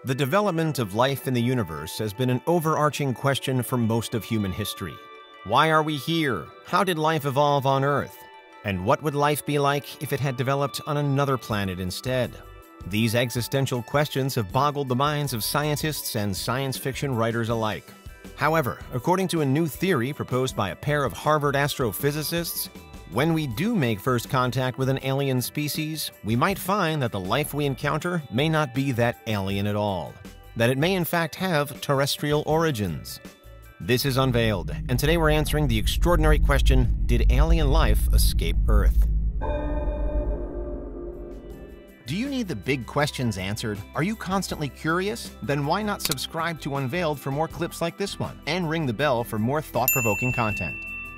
The development of life in the universe has been an overarching question for most of human history. Why are we here? How did life evolve on Earth? And what would life be like if it had developed on another planet instead? These existential questions have boggled the minds of scientists and science fiction writers alike. However, according to a new theory proposed by a pair of Harvard astrophysicists, when we do make first contact with an alien species, we might find that the life we encounter may not be that alien at all, that it may in fact have terrestrial origins. This is Unveiled, and today we're answering the extraordinary question, did alien life escape Earth? Do you need the big questions answered? Are you constantly curious? Then why not subscribe to Unveiled for more clips like this one, and ring the bell for more thought-provoking content.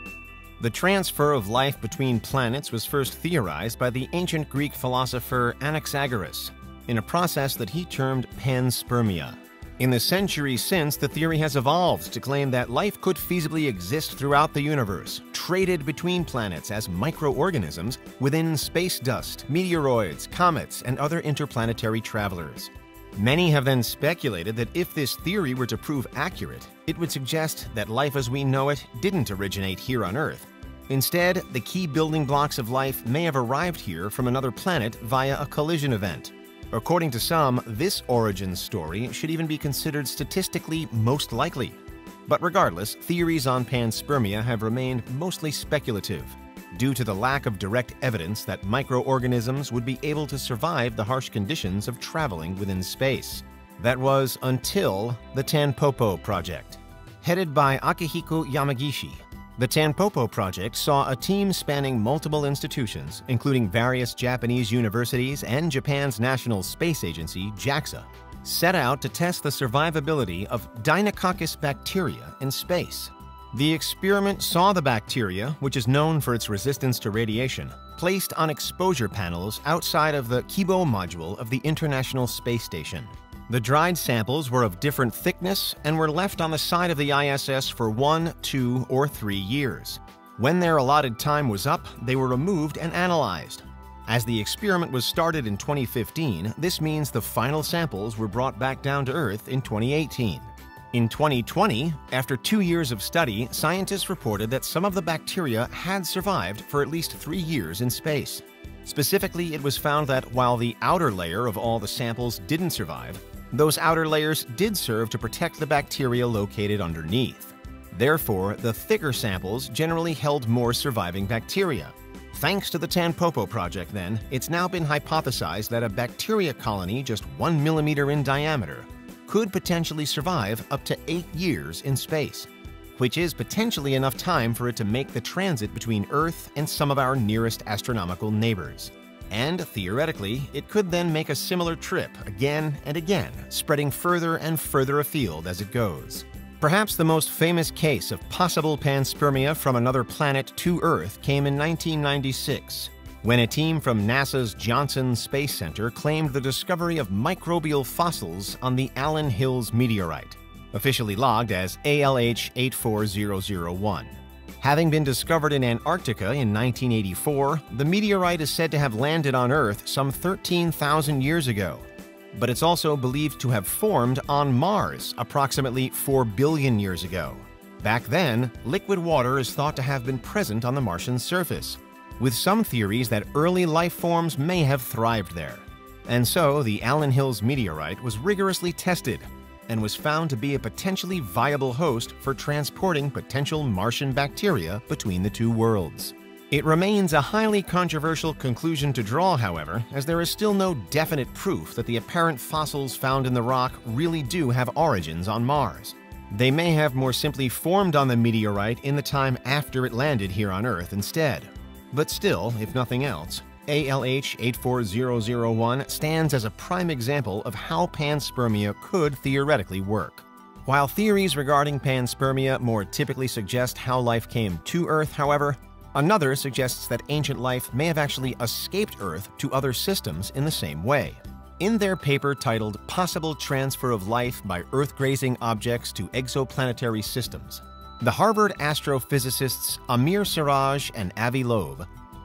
The transfer of life between planets was first theorized by the ancient Greek philosopher Anaxagoras in a process that he termed Panspermia. In the centuries since, the theory has evolved to claim that life could feasibly exist throughout the universe, traded between planets as microorganisms within space dust, meteoroids, comets, and other interplanetary travelers. Many have then speculated that if this theory were to prove accurate, it would suggest that life as we know it didn't originate here on Earth. Instead, the key building blocks of life may have arrived here from another planet via a collision event. According to some, this origin story should even be considered statistically most likely. But regardless, theories on panspermia have remained mostly speculative, due to the lack of direct evidence that microorganisms would be able to survive the harsh conditions of traveling within space. That was until the Tanpopo Project. Headed by Akihiko Yamagishi, the Tanpopo Project saw a team spanning multiple institutions, including various Japanese universities and Japan's National Space Agency, JAXA, set out to test the survivability of Deinococcus bacteria in space. The experiment saw the bacteria, which is known for its resistance to radiation, placed on exposure panels outside of the Kibo module of the International Space Station. The dried samples were of different thickness and were left on the side of the ISS for 1, 2, or 3 years. When their allotted time was up, they were removed and analyzed. As the experiment was started in 2015, this means the final samples were brought back down to Earth in 2018. In 2020, after 2 years of study, scientists reported that some of the bacteria had survived for at least 3 years in space. Specifically, it was found that while the outer layer of all the samples didn't survive, those outer layers did serve to protect the bacteria located underneath. Therefore, the thicker samples generally held more surviving bacteria. Thanks to the Tanpopo Project, then, it's now been hypothesized that a bacteria colony just 1 millimeter in diameter could potentially survive up to 8 years in space, which is potentially enough time for it to make the transit between Earth and some of our nearest astronomical neighbors. And theoretically, it could then make a similar trip again and again, spreading further and further afield as it goes. Perhaps the most famous case of possible panspermia from another planet to Earth came in 1996, when a team from NASA's Johnson Space Center claimed the discovery of microbial fossils on the Allan Hills meteorite, officially logged as ALH 84001. Having been discovered in Antarctica in 1984, the meteorite is said to have landed on Earth some 13,000 years ago. But it's also believed to have formed on Mars approximately 4 billion years ago. Back then, liquid water is thought to have been present on the Martian surface, with some theories that early life forms may have thrived there. And so, the Allan Hills meteorite was rigorously tested and was found to be a potentially viable host for transporting potential Martian bacteria between the two worlds. It remains a highly controversial conclusion to draw, however, as there is still no definite proof that the apparent fossils found in the rock really do have origins on Mars. They may have more simply formed on the meteorite in the time after it landed here on Earth instead. But still, if nothing else, ALH 84001 stands as a prime example of how panspermia could theoretically work. While theories regarding panspermia more typically suggest how life came to Earth, however, another suggests that ancient life may have actually escaped Earth to other systems in the same way. In their paper titled Possible Transfer of Life by Earth-Grazing Objects to Exoplanetary Systems, the Harvard astrophysicists Amir Siraj and Avi Loeb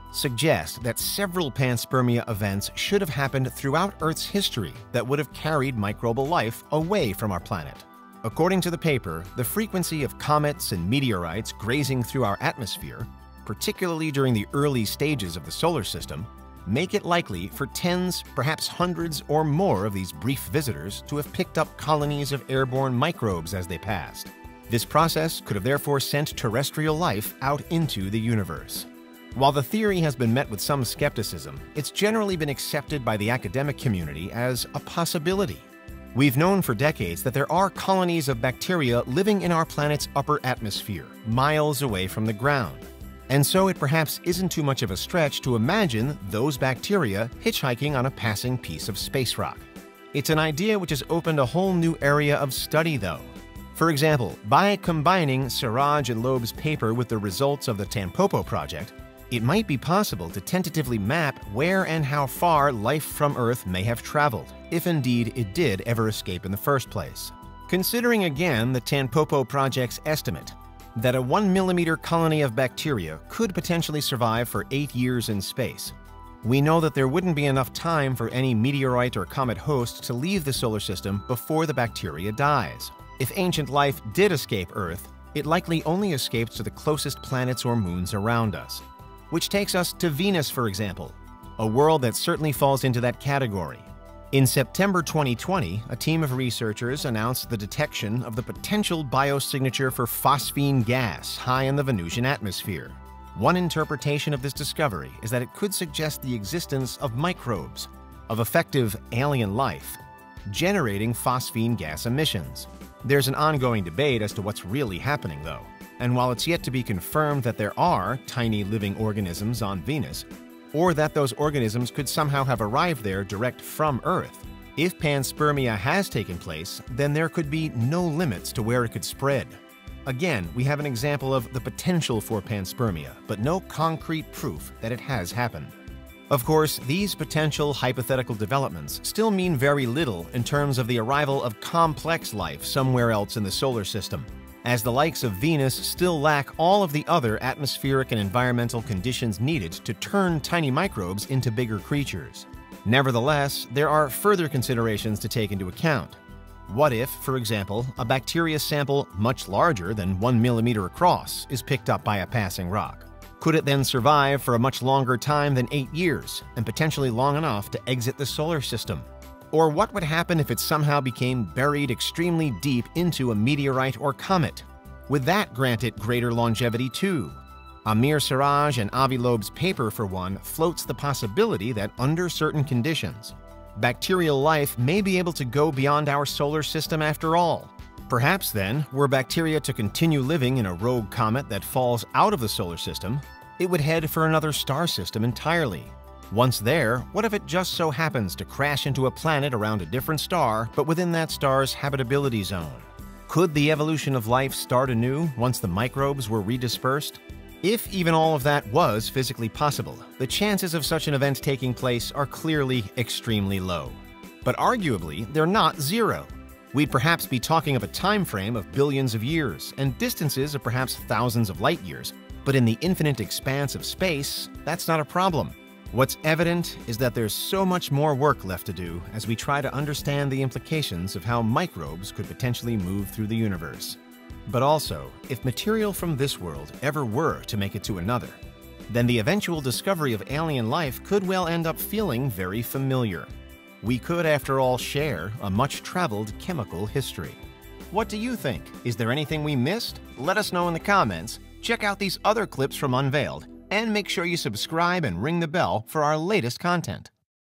suggest that several panspermia events should have happened throughout Earth's history that would have carried microbial life away from our planet. According to the paper, the frequency of comets and meteorites grazing through our atmosphere, particularly during the early stages of the solar system, make it likely for tens, perhaps hundreds or more of these brief visitors to have picked up colonies of airborne microbes as they passed. This process could have therefore sent terrestrial life out into the universe. While the theory has been met with some skepticism, it's generally been accepted by the academic community as a possibility. We've known for decades that there are colonies of bacteria living in our planet's upper atmosphere, miles away from the ground. And so it perhaps isn't too much of a stretch to imagine those bacteria hitchhiking on a passing piece of space rock. It's an idea which has opened a whole new area of study, though. For example, by combining Siraj and Loeb's paper with the results of the Tanpopo Project, it might be possible to tentatively map where and how far life from Earth may have traveled, if indeed it did ever escape in the first place. Considering again the Tanpopo Project's estimate that a 1 millimeter colony of bacteria could potentially survive for 8 years in space, we know that there wouldn't be enough time for any meteorite or comet host to leave the solar system before the bacteria dies. If ancient life did escape Earth, it likely only escapes to the closest planets or moons around us. Which takes us to Venus, for example, a world that certainly falls into that category. In September 2020, a team of researchers announced the detection of the potential biosignature for phosphine gas high in the Venusian atmosphere. One interpretation of this discovery is that it could suggest the existence of microbes, of effective alien life, generating phosphine gas emissions. There's an ongoing debate as to what's really happening, though. And while it's yet to be confirmed that there are tiny living organisms on Venus, or that those organisms could somehow have arrived there direct from Earth, if panspermia has taken place, then there could be no limits to where it could spread. Again, we have an example of the potential for panspermia, but no concrete proof that it has happened. Of course, these potential hypothetical developments still mean very little in terms of the arrival of complex life somewhere else in the solar system, as the likes of Venus still lack all of the other atmospheric and environmental conditions needed to turn tiny microbes into bigger creatures. Nevertheless, there are further considerations to take into account. What if, for example, a bacteria sample much larger than 1 millimeter across is picked up by a passing rock? Could it then survive for a much longer time than 8 years, and potentially long enough to exit the solar system? Or what would happen if it somehow became buried extremely deep into a meteorite or comet? Would that grant it greater longevity too? Amir Siraj and Avi Loeb's paper, for one, floats the possibility that under certain conditions, bacterial life may be able to go beyond our solar system after all. Perhaps then, were bacteria to continue living in a rogue comet that falls out of the solar system, it would head for another star system entirely. Once there, what if it just so happens to crash into a planet around a different star, but within that star's habitability zone? Could the evolution of life start anew once the microbes were redispersed? If even all of that was physically possible, the chances of such an event taking place are clearly extremely low. But arguably, they're not zero. We'd perhaps be talking of a time frame of billions of years and distances of perhaps thousands of light years, but in the infinite expanse of space, that's not a problem. What's evident is that there's so much more work left to do as we try to understand the implications of how microbes could potentially move through the universe. But also, if material from this world ever were to make it to another, then the eventual discovery of alien life could well end up feeling very familiar. We could, after all, share a much-traveled chemical history. What do you think? Is there anything we missed? Let us know in the comments. Check out these other clips from Unveiled, and make sure you subscribe and ring the bell for our latest content.